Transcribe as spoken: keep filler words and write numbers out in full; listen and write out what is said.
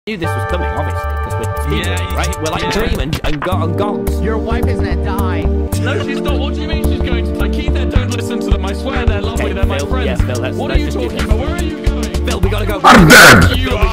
knew this was coming, obviously, because we're speed Yeah, running, right? We're like yeah. Dream and, and, go and Gogs. Your wife is gonna die. No, she's not. What do you mean she's going to? Like, Keith, don't listen to them. I swear they're lovely. Okay, they're my Phil, friends. yeah, Phil, let's- what let's are you just do talking this. about? Where are you going? Phil, we gotta go. I'm dead! You are